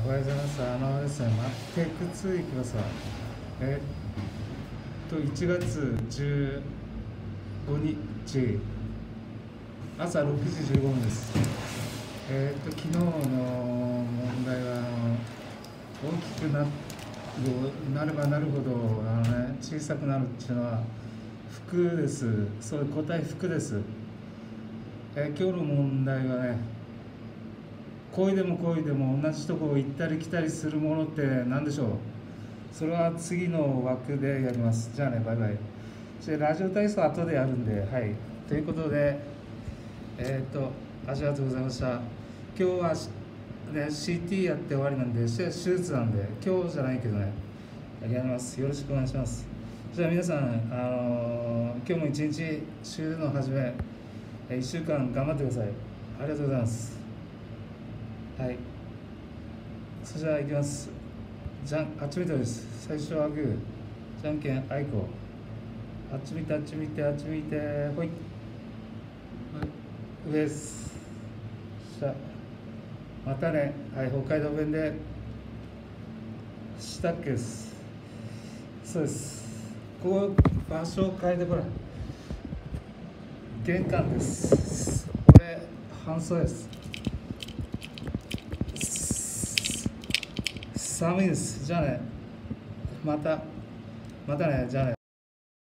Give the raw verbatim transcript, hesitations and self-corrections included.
おはようございます。あのですね、テイクツーいきますわ。えっと、いちがつじゅうごにち、朝ろくじじゅうごふんです。えっと、昨日の問題は、あの大きくななればなるほど、あのね、小さくなるっていうのは、服です。そういう答え、服です。え今日の問題はね、恋でも恋でも同じとこを行ったり来たりするものって何でしょう。それは次の枠でやります。じゃあね、バイバイ。そしてラジオ体操後でやるんで、はい。ということで、えー、っと、ありがとうございました。今日は、ね、シーティー やって終わりなんで、手術なんで、今日じゃないけどね、やります。よろしくお願いします。じゃあ皆さん、あのー、今日も一日、週の初め、いっしゅうかん頑張ってください。ありがとうございます。はい。それじゃあ行きます。じゃん、あっち見てです。最初はグー。じゃんけん、あいこ。あっち見て、あっち見て、あっち見て、ほい。上です。下。またね。はい、北海道弁で。下っけです。そうです。ここ、場所を変えてこれ。玄関です。これ、半袖です。寒いです。じゃあね。また。またね。じゃあね。